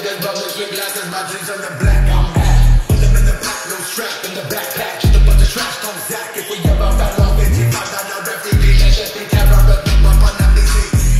just bubbles with glasses, my dreams on the black. I'm at. Put them in the back, no strap in the backpack. Just a bunch of trash, come Zach. If we ever fell off, it's hip hop, not a refugee. Let's just be terror, but no up on that easy.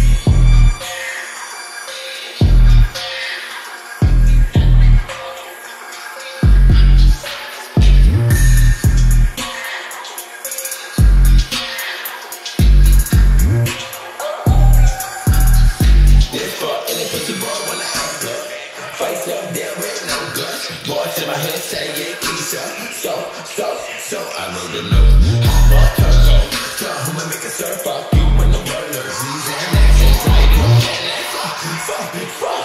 Face up there with no guts. Boys in my head say it Keisha. So I know the note. Hop on turbo. Tell who make a surf. Fuck you when the world learns. These and actions. Fuck.